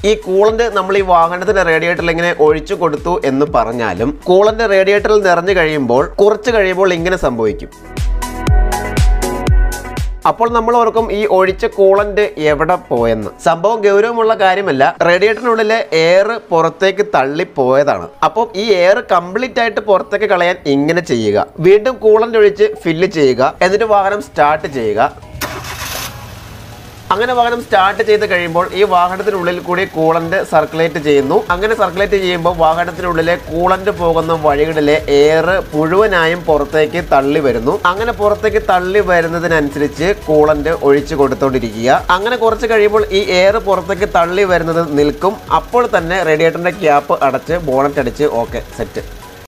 ഈ കൂളന്റ് നമ്മൾ ഈ വാഹനത്തിന്റെ റേഡിയേറ്ററിൽ ഇങ്ങനെ ഒഴിച്ചു കൊടുത്തു എന്ന് പറഞ്ഞാലും കൂളന്റ് റേഡിയേറ്ററിൽ നിറഞ്ഞു കഴിയുമ്പോൾ കുറച്ച് കഴിയുമ്പോൾ ഇങ്ങനെ സംഭവിക്കും. അപ്പോൾ നമ്മൾ ഓർക്കും ഈ ഒഴിച്ച കൂളന്റ് എവിടെ പോയെന്ന്. സംഭവം ഗൗരവമുള്ള കാര്യമല്ല, റേഡിയേറ്ററിനുള്ളിലെ എയർ പുറത്തേക്ക് തള്ളിപ്പോയതാണ്. അപ്പം ഈ എയർ കംപ്ലീറ്റ് ആയിട്ട് പുറത്തേക്ക് കളയാൻ ഇങ്ങനെ ചെയ്യുക. വീണ്ടും കൂളന്റ് ഒഴിച്ച് ഫില്ല് ചെയ്യുക, എന്നിട്ട് വാഹനം സ്റ്റാർട്ട് ചെയ്യുക. അങ്ങനെ വാഹനം സ്റ്റാർട്ട് ചെയ്ത് കഴിയുമ്പോൾ ഈ വാഹനത്തിനുള്ളിൽ കൂടി കൂളന്റ് സർക്കുലേറ്റ് ചെയ്യുന്നു. അങ്ങനെ സർക്കുലേറ്റ് ചെയ്യുമ്പോൾ വാഹനത്തിനുള്ളിലെ കൂളന്റ് പോകുന്ന വഴികളിലെ എയർ മുഴുവനായും പുറത്തേക്ക് തള്ളി വരുന്നു. അങ്ങനെ പുറത്തേക്ക് തള്ളി വരുന്നതിനനുസരിച്ച് കൂളന്റ് ഒഴിച്ചു കൊടുത്തോണ്ടിരിക്കുക. അങ്ങനെ കുറച്ച് കഴിയുമ്പോൾ ഈ എയർ പുറത്തേക്ക് തള്ളി വരുന്നത് നിൽക്കും. അപ്പോൾ തന്നെ റേഡിയേറ്ററിന്റെ ക്യാപ്പ് അടച്ച് ബോണറ്റ് അടിച്ച് ഓക്കെ സെറ്റ്.